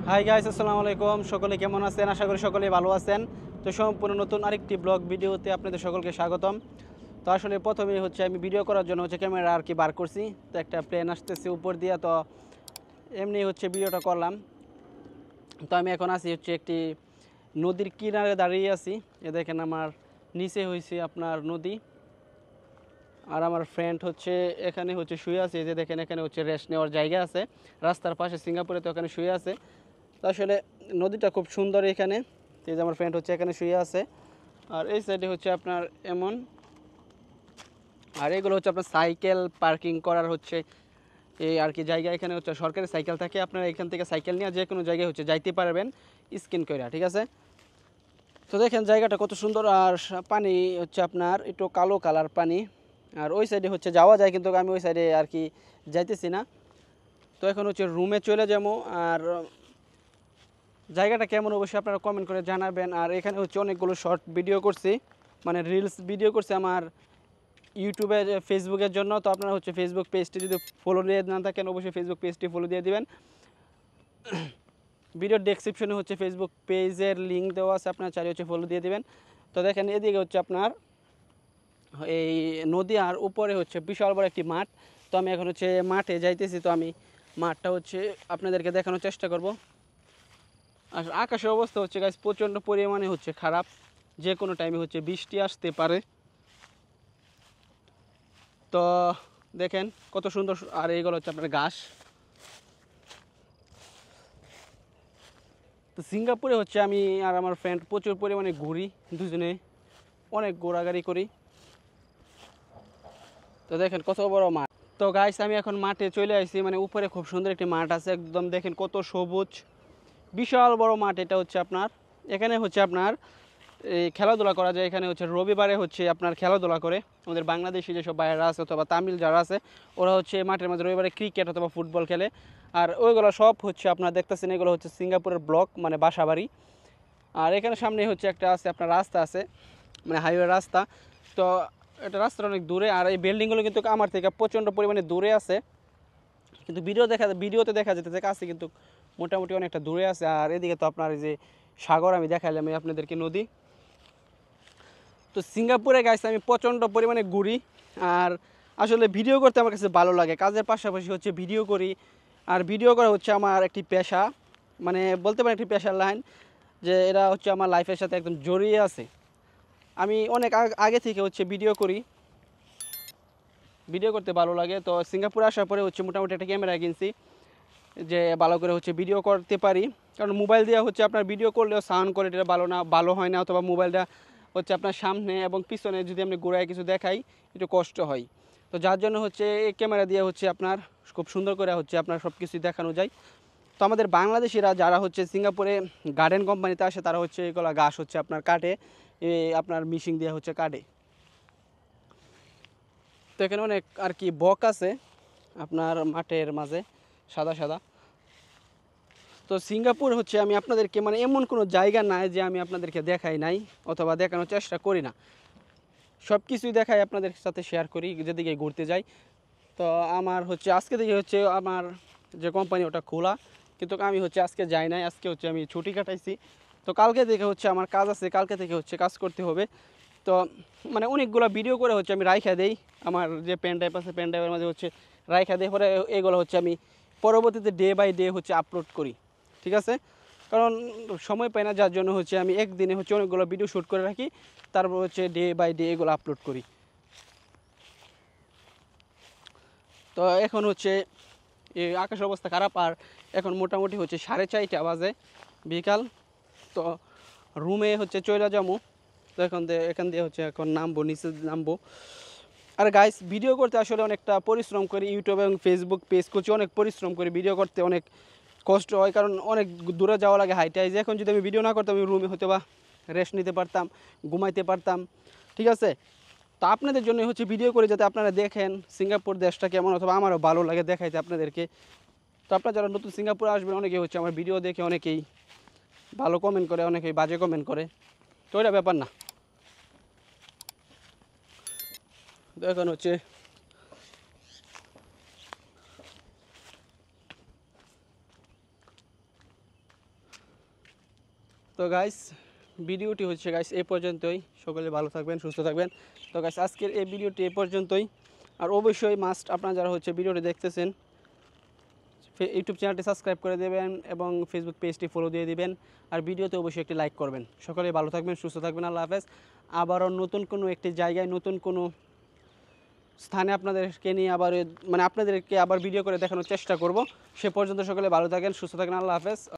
Hi guys, আসসালামু আলাইকুম। সকলে কেমন আছেন? আশা করি সকলেই ভালো আছেন। তো সম্পূর্ণ নতুন আরেকটি ব্লগ ভিডিওতে আপনাদের সকলকে স্বাগতম। তো আসলে প্রথমেই আমি ভিডিও করার জন্য ক্যামেরা বার করছি। তো একটা প্লেন আসতেছে উপর দিয়ে, তো এমনি ভিডিওটা করলাম। তো আমি এখন আছি একটি নদীর কিনারে দাঁড়িয়ে আছি। এ দেখেন আমার নিচে আপনার নদী, আর আমার ফ্রেন্ড এখানে শুয়ে আছে। এই যে দেখেন, এখানে রেস্ট নেওয়ার জায়গা আছে রাস্তার পাশে, সিঙ্গাপুরে। তো ওখানে শুয়ে আছে। তো আসলে নদীটা খুব সুন্দর এখানে। এই যে আমার ফ্রেন্ড এখানে শুয়ে আছে, আর এই সাইডে আপনার এমন, আর এগুলো আপনার সাইকেল পার্কিং করার এই আর কি জায়গা। এখানে সরকারি সাইকেল থাকে, আপনারা এখান থেকে সাইকেল নিয়ে যে কোনো জায়গায় যাইতে পারবেন স্ক্যান করে, ঠিক আছে। তো দেখেন জায়গাটা কত সুন্দর, আর পানি আপনার একটু কালো কালার পানি। আর ওই সাইডে যাওয়া যায়, কিন্তু আমি ওই সাইডে আর কি যাইতেছি না। তো এখন রুমে চলে যাবো। আর জায়গাটা কেমন অবশ্যই আপনারা কমেন্ট করে জানাবেন। আর এখানে অনেকগুলো শর্ট ভিডিও করছি, মানে রিলস ভিডিও করছি আমার ইউটিউবে ফেসবুকের জন্য। তো আপনারা ফেসবুক পেজটি যদি ফলো দিয়ে না থাকেন, অবশ্যই ফেসবুক পেজটি ফলো দিয়ে দিবেন। ভিডিওর ডেসক্রিপশনে ফেসবুক পেজের লিঙ্ক দেওয়া আছে, আপনারা চাইলে ফলো দিয়ে দিবেন। তো দেখেন এদিকে আপনার এই নদী, আর উপরে বিশাল বড় একটি মাঠ। তো আমি এখন মাঠে যাইতেছি। তো আমি মাঠটা আপনাদেরকে দেখানোর চেষ্টা করব। আর আকাশের অবস্থা গাইস প্রচণ্ড পরিমাণে খারাপ। যে কোনো টাইমে বৃষ্টি আসতে পারে। তো দেখেন কত সুন্দর, আর এইগুলো আপনার ঘাস। তো সিঙ্গাপুরে আমি আর আমার ফ্রেন্ড প্রচুর পরিমাণে ঘুরি, দুজনে অনেক ঘোরাঘুরি করি। তো দেখেন কত বড় মাঠ। তো গাইস আমি এখন মাঠে চলে আসছি, মানে উপরে খুব সুন্দর একটি মাঠ আছে, একদম দেখেন কত সবুজ, বিশাল বড় মাঠ। এটা আপনার এখানে আপনার এই খেলাধুলা করা যায়। এখানে রবিবারে আপনার খেলাধুলা করে আমাদের বাংলাদেশি যেসব বাইরেরা আছে অথবা তামিল যারা আছে, ওরা মাঠের মধ্যে রবিবারে ক্রিকেট অথবা ফুটবল খেলে। আর ওইগুলো সব আপনারা দেখতেছেন, এগুলো সিঙ্গাপুরের ব্লক, মানে বাসাবাড়ি। আর এখানে সামনে একটা আছে আপনার রাস্তা আছে, মানে হাইওয়ে রাস্তা। তো এটা রাস্তাটা অনেক দূরে, আর এই বিল্ডিংগুলো কিন্তু আমার থেকে প্রচণ্ড পরিমাণে দূরে আছে, কিন্তু ভিডিওতে দেখা যেতেছে কাছে, কিন্তু মোটামুটি অনেকটা দূরে আছে। আর এদিকে তো আপনার এই যে সাগর, আমি দেখাইলাম আপনাদেরকে নদী। তো সিঙ্গাপুরে গাইস আমি প্রচণ্ড পরিমাণে ঘুরি, আর আসলে ভিডিও করতে আমার কাছে ভালো লাগে। কাজের পাশাপাশি ভিডিও করি, আর ভিডিও করা আমার একটি পেশা, মানে বলতে পারেন একটি পেশার লাইন, যে এরা আমার লাইফের সাথে একদম জড়িয়ে আছে। আমি অনেক আগে থেকে ভিডিও করি, ভিডিও করতে ভালো লাগে। তো সিঙ্গাপুরে আসার পরে মোটামুটি একটা ক্যামেরা কিনছি, যে ভালো করে ভিডিও করতে পারি। কারণ মোবাইল দিয়ে আপনার ভিডিও করলেও সাউন্ড কোয়ালিটিটা ভালো হয় না, অথবা মোবাইলটা আপনার সামনে এবং পিছনে যদি আপনি গোড়ায় কিছু দেখাই একটু কষ্ট হয়। তো যার জন্য এই ক্যামেরা দিয়ে আপনার খুব সুন্দর করে আপনার সব কিছুই দেখানো যায়। তো আমাদের বাংলাদেশিরা যারা সিঙ্গাপুরে গার্ডেন কোম্পানিতে আসে, তারা এগুলো ঘাস আপনার কাটে, আপনার মিশিং দিয়ে কাটে। তো এখানে অনেক আর কি বক আছে আপনার মাঠের মাঝে, সাদা সাদা। তো সিঙ্গাপুর আমি আপনাদেরকে, মানে এমন কোনো জায়গা নাই যে আমি আপনাদেরকে দেখাই নাই অথবা দেখানোর চেষ্টা করি না, সব কিছুই দেখাই, আপনাদের সাথে শেয়ার করি যেদিকে ঘুরতে যাই। তো আমার আজকে থেকে আমার যে কোম্পানি ওটা খোলা, কিন্তু আমি আজকে যাই নাই। আজকে আমি ছুটি কাটাইছি। তো কালকে থেকে আমার কাজ আছে, কালকে থেকে কাজ করতে হবে। তো মানে অনেকগুলো ভিডিও করে আমি রাইখা দেই, আমার যে পেন ড্রাইভ আছে, পেন ড্রাইভের মাঝে রাইখা দেই। পরে এগুলো আমি পরবর্তীতে ডে বাই ডে আপলোড করি, ঠিক আছে। কারণ সময় পাই না, যার জন্য আমি একদিনে অনেকগুলো ভিডিও শ্যুট করে রাখি, তারপর ডে বাই ডে এগুলো আপলোড করি। তো এখন এই আকাশের অবস্থা খারাপ, আর এখন মোটামুটি 4:30 বাজে বিকাল। তো রুমে চলে যাবো। তো এখান দিয়ে এখন নামবো, নিচে নামবো। আর গাইস ভিডিও করতে আসলে অনেকটা পরিশ্রম করি, ইউটিউব এবং ফেসবুক পেজ করছি, অনেক পরিশ্রম করি। ভিডিও করতে অনেক কষ্ট হয়, কারণ অনেক দূরে যাওয়া লাগে, হাইটে। যে এখন যদি আমি ভিডিও না করতাম, আমি রুমে হয়তো বা রেস্ট নিতে পারতাম, ঘুমাইতে পারতাম, ঠিক আছে। তো আপনাদের জন্য ভিডিও করে, যাতে আপনারা দেখেন সিঙ্গাপুর দেশটা কেমন, অথবা আমারও ভালো লাগে দেখাইতে আপনাদেরকে। তো আপনারা যারা নতুন সিঙ্গাপুরে আসবেন, অনেকেই আমার ভিডিও দেখে অনেকেই ভালো কমেন্ট করে, অনেকেই বাজে কমেন্ট করে। তো এটা ব্যাপার না। তো এখন তো গাইস ভিডিওটি হচ্ছে গাইস এই পর্যন্তই। সকলে ভালো থাকবেন, সুস্থ থাকবেন। তো গাইস আজকের এই ভিডিওটি এই পর্যন্তই। আর অবশ্যই মাস্ট আপনারা যারা হচ্ছে ভিডিওটি দেখতেছেন ইউটিউব চ্যানেলটি সাবস্ক্রাইব করে দেবেন এবং ফেসবুক পেজটি ফলো দিয়ে দিবেন। আর ভিডিওতে অবশ্যই একটি লাইক করবেন। সকলে ভালো থাকবেন, সুস্থ থাকবেন। আল্লাহ হাফেজ। আবারও নতুন কোনো একটি জায়গায় নতুন কোনো স্থানে আপনাদেরকে নিয়ে আবার মানে আপনাদেরকে আবার ভিডিও করে দেখানোর চেষ্টা করব। সে পর্যন্ত সকলে ভালো থাকেন, সুস্থ থাকেন। আল্লাহ হাফেজ।